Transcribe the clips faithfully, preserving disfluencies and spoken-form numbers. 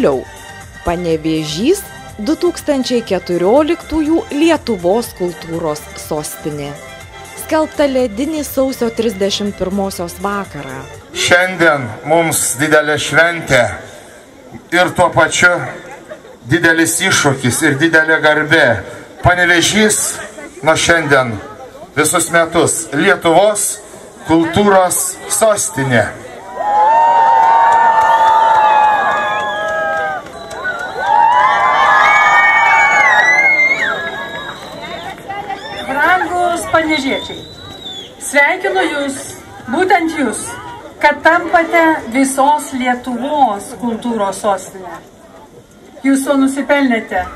Toliau. Panevėžys du tūkstančiai keturioliktųjų Lietuvos kultūros sostinė. Skelbta ledinį sausio trisdešimt pirmosios vakarą. Šiandien mums didelė šventė ir tuo pačiu didelis iššūkis ir didelė garbė. Panevėžys nuo šiandien visus metus Lietuvos kultūros sostinė. Brangūs panevėžiečiai, sveikinu Jūs, būtent Jūs, kad tampate visos Lietuvos kultūros sostinė. Jūs to nusipelnėte.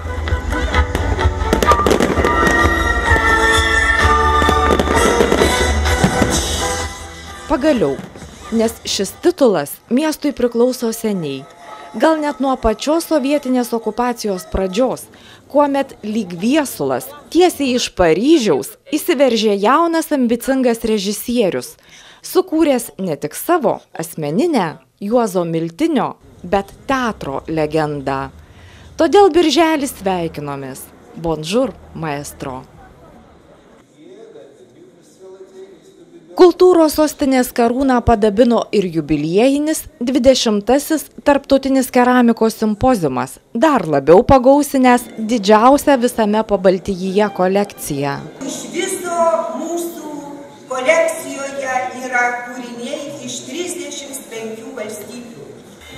Pagaliau, nes šis titulas miestui priklauso seniai, gal net nuo pačios sovietinės okupacijos pradžios, kuomet lyg viesulas tiesiai iš Paryžiaus įsiveržė jaunas ambicingas režisierius, sukūręs ne tik savo asmeninę Juozo Miltinio, bet teatro legendą. Todėl birželį sveikinomės. Bonjour, maestro. Kultūros sostinės karūną padabino ir jubiliejinis dvidešimtasis tarptautinis keramikos simpoziumas, dar labiau pagausinęs didžiausią visame Pabaltijyje kolekciją. Iš viso mūsų kolekcijoje yra kūriniai iš trisdešimt penkių valstybių.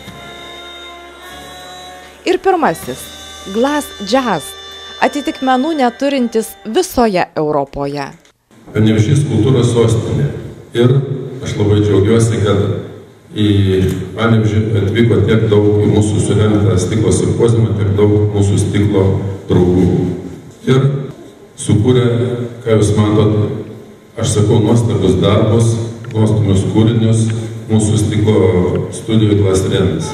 Ir pirmasis – Glass Jazz, atitikmenų neturintis visoje Europoje. Panevėžys kultūros sostinė. Ir aš labai džiaugiuosi, kad į Panevėžį atvyko tiek daug į mūsų surengtą stiklo simpoziumą, tiek daug mūsų stiklo draugų. Ir sukūrė, ką jūs matot, aš sakau, nuostabius darbus, nuostabius kūrinius mūsų stiklo studijų Glasrenas.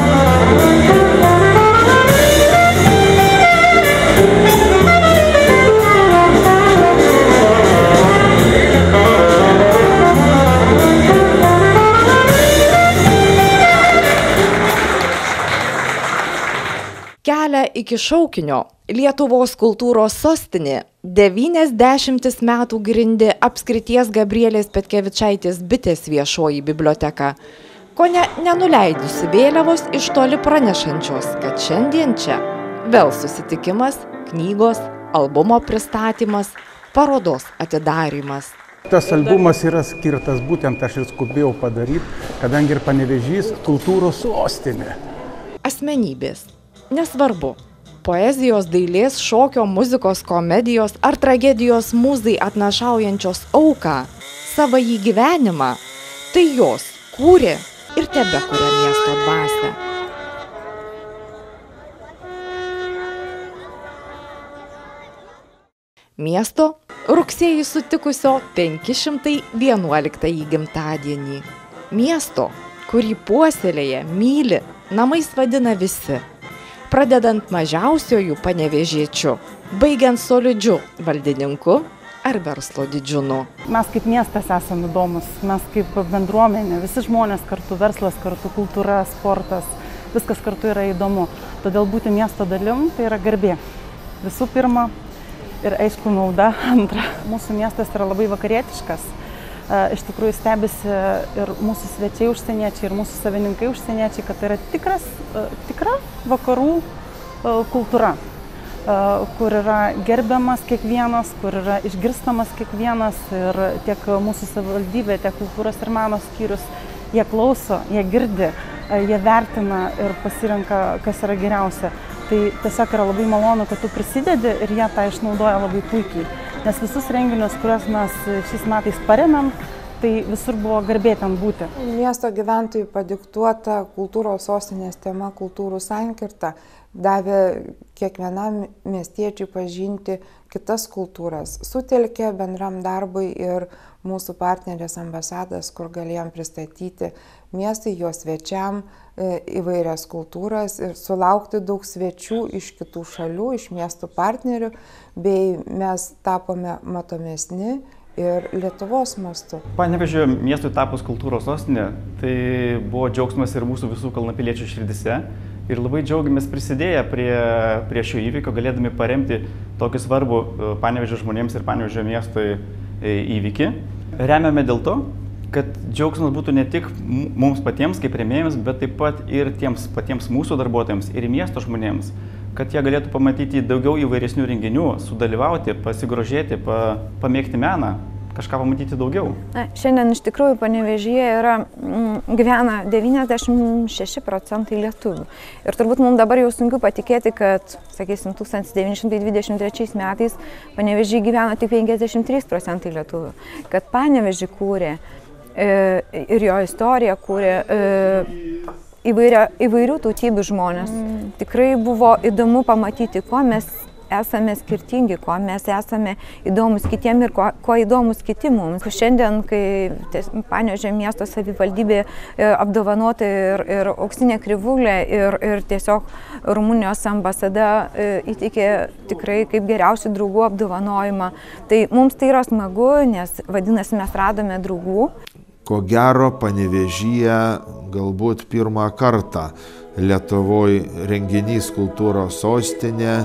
Kelią iki šaukinio Lietuvos kultūros sostinė devyniasdešimtis metų grindė apskrities Gabrielės Petkevičaitės bitės viešoji biblioteka, kone nenuleidusi vėliavos iš toli pranešančios, kad šiandien čia vėl susitikimas, knygos, albumo pristatymas, parodos atidarymas. Tas albumas yra skirtas, būtent aš ir skubėjau padaryti, kadangi ir Panevėžys kultūros sostinė. Asmenybės. Nesvarbu, poezijos, dailės, šokio, muzikos, komedijos ar tragedijos mūzai atnašaujančios auką, savąjį gyvenimą, tai jos kūrė ir tebekuria miesto dvasią. Miesto rugsėjį sutikusio penki šimtai vienuoliktąjį gimtadienį. Miesto, kurį puoselėja, myli, namais vadina visi. Pradedant mažiausiojų panevėžiečių, baigiant solidžiu valdininku ar verslo didžiūnu. Mes kaip miestas esame įdomus, mes kaip bendruomenė, visi žmonės kartu, verslas kartu, kultūra, sportas, viskas kartu yra įdomu. Todėl būti miesto dalim tai yra garbė. Visų pirma ir aišku nauda antra. Mūsų miestas yra labai vakarietiškas. Iš tikrųjų stebisi ir mūsų svečiai užsieniečiai, ir mūsų savininkai užsieniečiai, kad tai yra tikras, tikra vakarų kultūra, kur yra gerbiamas kiekvienas, kur yra išgirstamas kiekvienas ir tiek mūsų savivaldybė, tiek kultūros ir meno skyrius, jie klauso, jie girdi, jie vertina ir pasirenka, kas yra geriausia. Tai tiesiog yra labai malonu, kad tu prisidedi ir jie tą išnaudoja labai puikiai. Nes visus renginius, kuriuos mes šiais metais paremėm, tai visur buvo garbė ten būti. Miesto gyventojų padiktuota kultūros sostinės tema kultūrų sankirta davė kiekvienam miestiečiui pažinti kitas kultūras. Sutelkė bendram darbui ir mūsų partnerės ambasadas, kur galėjom pristatyti miestai, jo svečiam įvairias kultūras ir sulaukti daug svečių iš kitų šalių, iš miestų partnerių, bei mes tapome matomesni ir Lietuvos mastu. Panevėžio miestui tapus kultūros sostinė, tai buvo džiaugsmas ir mūsų visų kalnapiliečių širdise, Ir labai džiaugiamės prisidėję prie, prie šio įvykio, galėdami paremti tokį svarbų Panevėžio žmonėms ir Panevėžio miestui įvykį. Remiame dėl to, kad džiaugsmas būtų ne tik mums patiems kaip rėmėjams, bet taip pat ir tiems patiems mūsų darbuotojams ir miesto žmonėms, kad jie galėtų pamatyti daugiau įvairesnių renginių, sudalyvauti, pasigrožėti, pa, pamėgti meną, kažką pamatyti daugiau. Na, šiandien iš tikrųjų Panevėžyje yra, m, gyvena devyniasdešimt šeši procentai lietuvių. Ir turbūt mums dabar jau sunku patikėti, kad, sakysim, tūkstantis devyni šimtai dvidešimt trečiais metais Panevėžyje gyveno tik penkiasdešimt trys procentai lietuvių. Kad Panevėžį kūrė e, ir jo istoriją kūrė e, įvairia, įvairių tautybių žmonės. Mm. Tikrai buvo įdomu pamatyti, ko mes esame skirtingi, kuo mes esame įdomus kitiem ir kuo, kuo įdomus kiti mums. Šiandien, kai Panevėžio miesto savivaldybė apdovanota ir, ir auksinė krivūlė ir, ir tiesiog Rumunijos ambasada įteikė tikrai kaip geriausių draugų apdovanojimą, tai mums tai yra smagu, nes vadinasi mes radome draugų. Ko gero Panevėžyje galbūt pirmą kartą Lietuvoje renginys kultūros sostinė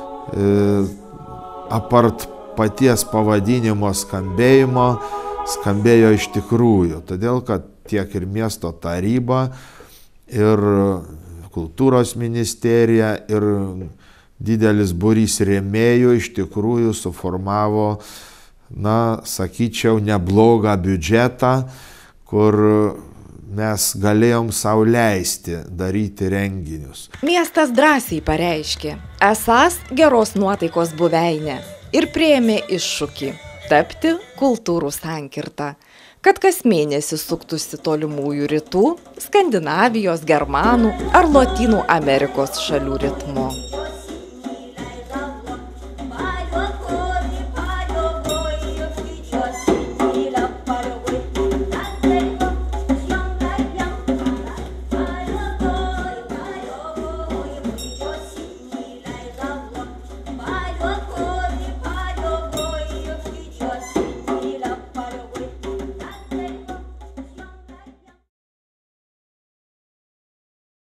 apart paties pavadinimo skambėjimo, skambėjo iš tikrųjų, todėl kad tiek ir miesto taryba, ir kultūros ministerija, ir didelis būrys rėmėjų iš tikrųjų suformavo, na, sakyčiau, neblogą biudžetą, kur mes galėjom sau leisti daryti renginius. Miestas drąsiai pareiškė, esąs geros nuotaikos buveinė ir priėmė iššūkį tapti kultūrų sankirta, kad kas mėnesį suktųsi tolimųjų rytų, Skandinavijos, Germanų ar Lotynų Amerikos šalių ritmu.